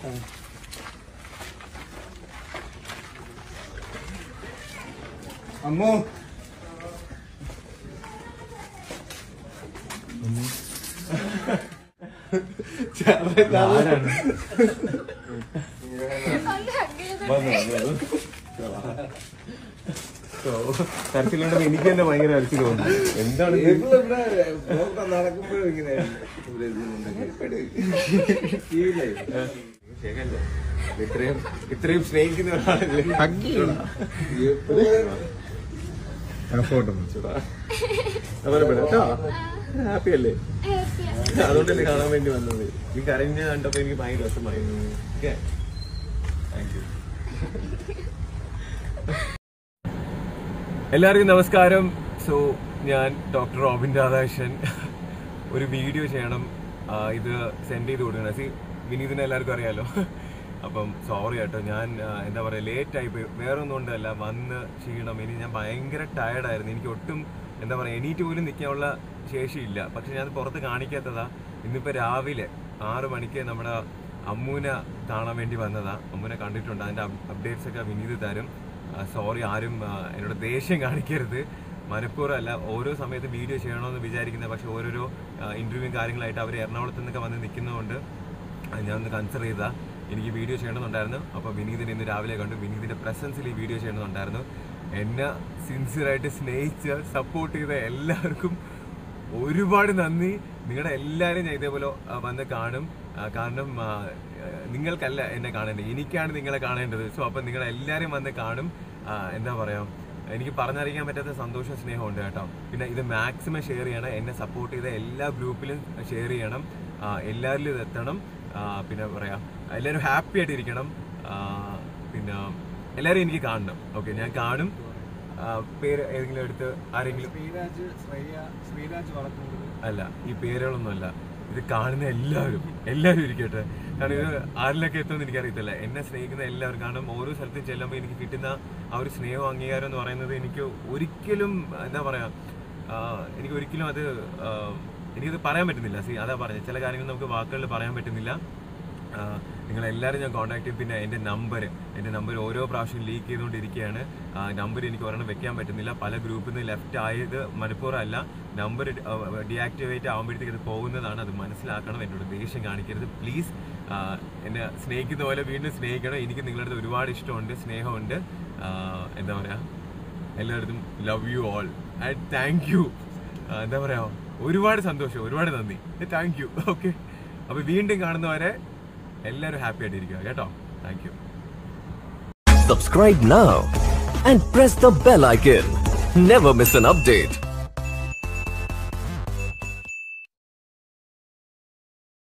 അമ്മോ കരച്ചിലുണ്ടെന്ന് എനിക്ക് തന്നെ ഭയങ്കര കരച്ചിൽ തോന്നുന്നു. എന്താണ് നടക്കുമ്പോഴും ഇങ്ങനെ ഇത്രയും സ്നേഹിക്കുന്ന ഒരാളല്ലേ. ഹാപ്പി അല്ലേ? അതുകൊണ്ടല്ലേ കാണാൻ വേണ്ടി വന്നത്. ഈ കരഞ്ഞ കണ്ടപ്പോ എനിക്ക് ഭയങ്കര രസമായിരുന്നു. Okay, thank you. എല്ലാവർക്കും നമസ്കാരം. സോ ഞാൻ ഡോക്ടർ റോബിൻ രാധാകൃഷ്ണൻ. ഒരു വീഡിയോ ചെയ്യണം, ഇത് സെൻഡ് ചെയ്ത് കൊടുക്കണം. വിനീതിനെ എല്ലാവർക്കും അറിയാലോ. അപ്പം സോറി കേട്ടോ, ഞാൻ എന്താ പറയുക ലേറ്റായി പോയി. വേറെ ഒന്നും കൊണ്ടല്ല, വന്ന് ക്ഷീണം. ഇനി ഞാൻ ഭയങ്കര ടയർഡായിരുന്നു. എനിക്ക് ഒട്ടും എന്താ പറയുക എണീറ്റ് പോലും നിൽക്കാനുള്ള ശേഷിയില്ല. പക്ഷെ ഞാൻ പുറത്ത് കാണിക്കാത്തതാ. ഇന്നിപ്പോൾ രാവിലെ 6 മണിക്ക് നമ്മുടെ അമ്മൂനെ കാണാൻ വേണ്ടി വന്നതാ. അമ്മൂനെ കണ്ടിട്ടുണ്ട്, അതിൻ്റെ അപ്ഡേറ്റ്സ് ഒക്കെ വിനീത് തരും. സോറി, ആരും എന്നോട് ദേഷ്യം കാണിക്കരുത്. മനഃപൂർവ്വമല്ല, ഓരോ സമയത്ത് വീഡിയോ ചെയ്യണമെന്ന് വിചാരിക്കുന്നത്. പക്ഷെ ഓരോരോ ഇൻ്റർവ്യൂവും കാര്യങ്ങളായിട്ട് അവർ എറണാകുളത്ത് നിന്നൊക്കെ വന്ന് നിൽക്കുന്നതുകൊണ്ട് ഞാനൊന്ന് കൺസിഡർ ചെയ്താൽ എനിക്ക് വീഡിയോ ചെയ്യണമെന്നുണ്ടായിരുന്നു. അപ്പോൾ വിനീതിനെ ഇന്ന് രാവിലെ കണ്ടു. വിനീതിൻ്റെ പ്രസൻസിൽ ഈ വീഡിയോ ചെയ്യണമെന്നുണ്ടായിരുന്നു. എന്നെ സിൻസിയറായിട്ട് സ്നേഹിച്ച് സപ്പോർട്ട് ചെയ്ത എല്ലാവർക്കും ഒരുപാട് നന്ദി. നിങ്ങളുടെ എല്ലാവരും ഞാൻ ഇതേപോലെ വന്ന് കാണും. കാരണം നിങ്ങൾക്കല്ല എന്നെ കാണേണ്ടത്, എനിക്കാണ് നിങ്ങളെ കാണേണ്ടത്. സോ അപ്പം നിങ്ങളെല്ലാവരും വന്ന് കാണും. എന്താ പറയുക, എനിക്ക് പറഞ്ഞറിയിക്കാൻ പറ്റാത്ത സന്തോഷം, സ്നേഹമുണ്ട് കേട്ടോ. പിന്നെ ഇത് മാക്സിമം ഷെയർ ചെയ്യണം. എന്നെ സപ്പോർട്ട് ചെയ്ത എല്ലാ ഗ്രൂപ്പിലും ഷെയർ ചെയ്യണം. എല്ലാവരിലും ഇത് എത്തണം. പിന്നെ പറയാം, എല്ലാവരും ഹാപ്പി ആയിട്ടിരിക്കണം. പിന്നെ എല്ലാവരും എനിക്ക് കാണണം. ഓക്കെ, ഞാൻ കാണും. പേര് ഏതെങ്കിലും എടുത്ത് ആരെങ്കിലും അല്ല, ഈ പേരുകളൊന്നും അല്ല. ഇത് കാണുന്ന എല്ലാവരും ഇരിക്കട്ടെ. കാരണം ഇത് ആരിലൊക്കെ എത്തുമെന്ന് എനിക്കറിയത്തില്ല. എന്നെ സ്നേഹിക്കുന്ന എല്ലാവരും. കാരണം ഓരോ സ്ഥലത്തും ചെല്ലുമ്പോൾ എനിക്ക് കിട്ടുന്ന ആ ഒരു സ്നേഹവും അംഗീകാരം എന്ന് പറയുന്നത് എനിക്ക് ഒരിക്കലും എന്താ പറയാ, എനിക്കൊരിക്കലും എനിക്കത് പറയാൻ പറ്റുന്നില്ല. അതാ പറഞ്ഞത്, ചില കാര്യങ്ങൾ നമുക്ക് വാക്കുകളിൽ പറയാൻ പറ്റുന്നില്ല. നിങ്ങളെല്ലാവരും ഞാൻ കോൺടാക്ട് ചെയ്യും. പിന്നെ എൻ്റെ നമ്പർ ഓരോ പ്രാവശ്യം ലീക്ക് ചെയ്തുകൊണ്ടിരിക്കുകയാണ്. നമ്പർ എനിക്ക് ഒരെണ്ണം വെക്കാൻ പറ്റുന്നില്ല. പല ഗ്രൂപ്പിൽ നിന്ന് ലെഫ്റ്റ് ആയത് മനഃപൂർവ്വം അല്ല. നമ്പർ ഡീആക്ടിവേറ്റ് ആകുമ്പോഴത്തേക്ക് അത് പോകുന്നതാണ്. അത് മനസ്സിലാക്കണം. എന്നോട് ദേഷ്യം കാണിക്കരുത് പ്ലീസ്. എന്നെ സ്നേഹിക്കുന്ന പോലെ വീണ്ടും സ്നേഹിക്കണം. എനിക്ക് നിങ്ങളുടെ അടുത്ത് ഒരുപാട് ഇഷ്ടമുണ്ട്, സ്നേഹമുണ്ട്. എന്താ പറയുക, എല്ലായിടത്തും love you all and thank you. എന്താ പറയുക, ഒരുപാട് സന്തോഷം, ഒരുപാട് നന്ദി, താങ്ക് യു. ഓക്കെ, അപ്പോൾ വീണ്ടും കാണുന്നവരെ എല്ലാവരും ഹാപ്പി ആയിട്ടിരിക്കുക കേട്ടോ. Thank you. Subscribe now and press the bell icon. Never miss an update.